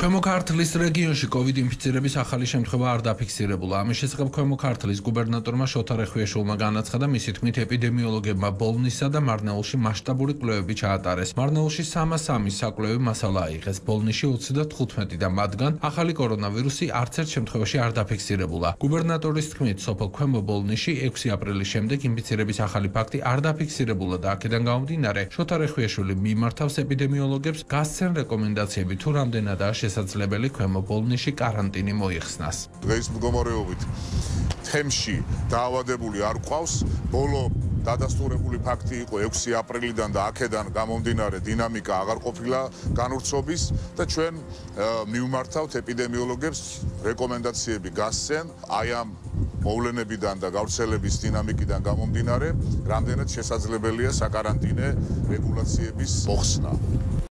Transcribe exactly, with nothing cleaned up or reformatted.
ქვემო ქართლის რეგიონში კოვიდ ინფიცირების ახალი შემთხვევა არ დაფიქსირებულა. ამის შესახებ ქვემო ქართლის გუბერნატორმა შოთა რეხვიაშვილმა განაცხადა, მისი თქმით ეპიდემიოლოგებმა ბოლნისსა და მარნეულში მასშტაბური კვლევები ჩაატარეს. მარნეულში სამას სამი საკვლევი მასალა აიღეს. ბოლნისში ოცი და თხუთმეტი და მათგან ახალი კორონავირუსი არც ერთ შემთხვევაში არ დაფიქსირებულა. გუბერნატორის თქმით, სოფელ ქვემო ბოლნისში ექვსი აპრილის შემდეგ ინფიცირების ახალი ფაქტი არ დაფიქსირებულა და აქედან გამომდინარე, შოთა რეხვიაშვილი მიმართავს ეპიდემიოლოგებს გასცენ რეკომენდაციები თუ რამდენადაა შესაძლებელი ქვემო ბოლნისში კარანტინი მოიხსნას. დღეს მდგომარეობით თემში დაავადებული არ ყავს. ბოლო დადასტურებული ფაქტი იყო ექვსი აპრილიდან და აქედან გამომდინარე დინამიკა აღარ ყოფილა განვრცობის და ჩვენ მივმართავთ ეპიდემიოლოგებს რეკომენდაციები გასცენ აი ამ მოვლენებიდან და გავრცელების დინამიკიდან გამომდინარე, რამდენად შესაძლებელია საკარანტინე რეგულაციების მოხსნა.